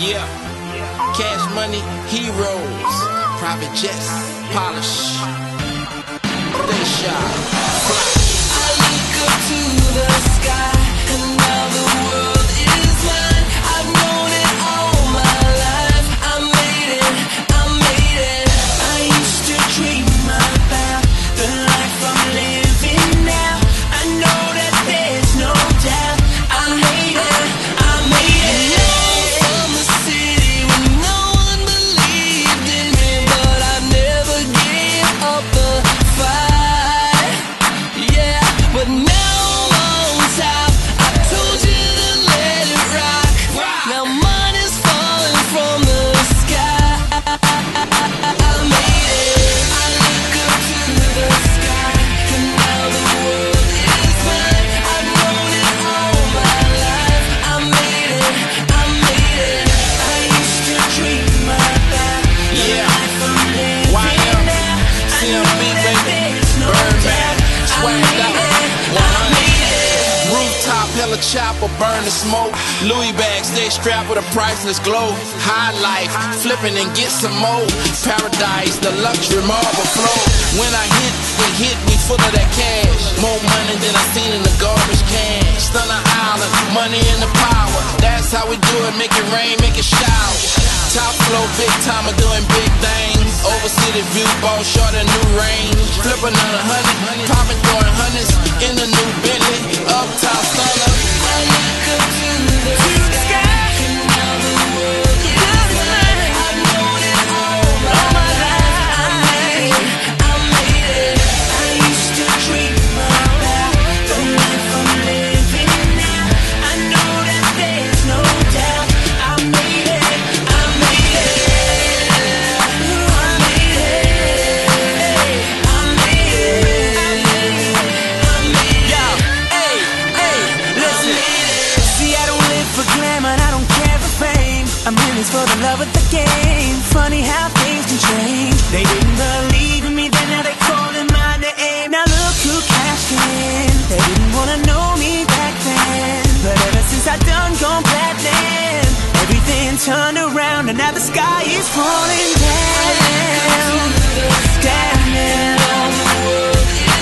Yeah, cash money, heroes, private jets, polish, they shot, fly. I look up to the sky, and now the world is mine. I've known it all my life. I made it, I made it. I used to dream about the life I'm living now. I know that there's no doubt. I made it, I made it. From the city when no one believed in me, but I never gave up the fight. Yeah, but now I'm on top. I told you to let it rock. Now money's falling from the sky. I made it. I look up to the sky, and now the world is mine. I've known it all my life. I made it, I made it. I used to dream about the life I'm living now. I know that there's no doubt. I made it, I made it. Rooftop, hella chopper, burn the smoke. Louis bags, they strapped with a priceless glow. High life, flipping and get some more. Paradise, the luxury marble flow. When I hit me full of that cash. More money than I seen in the garbage can. Stunner Island, money and the power. That's how we do it, make it rain, make it shower. Top flow, big time, doing big things. Over city view, ball short and new range. Flip another 100, popping, throwing hundreds in the new Bentley. Uptown stunner. I look up to the sky, and now the world is mine. I've known it all my life. I made it, I made it. I used to dream about the life I'm living now. I know that there's no doubt. I made it, I made it. I made it, I made it, I made it. Yo, hey, listen. See, I don't live for glamour, I don't care for fame. I'm in this for the love of the game. Funny how things can change. They didn't believe in me, then now they calling my name. Now look who cashed in. They didn't wanna know me back then, but ever since I done gone platinum, everything turned around and now the sky is falling down. Down now.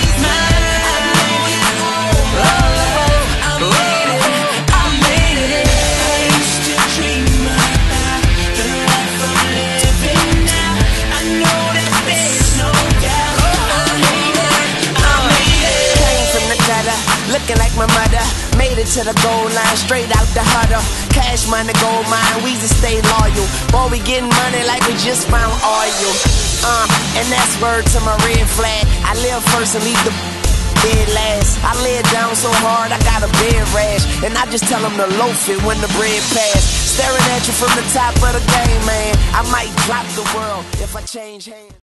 Looking like my mother, made it to the goal line, straight out the huddle. Cash money, gold mine, we just stay loyal. Boy, we getting money like we just found oil. And that's word to my red flag. I live first and leave the dead last. I lay it down so hard, I got a bed rash. And I just tell them to loaf it when the bread pass. Staring at you from the top of the game, man. I might drop the world if I change hands.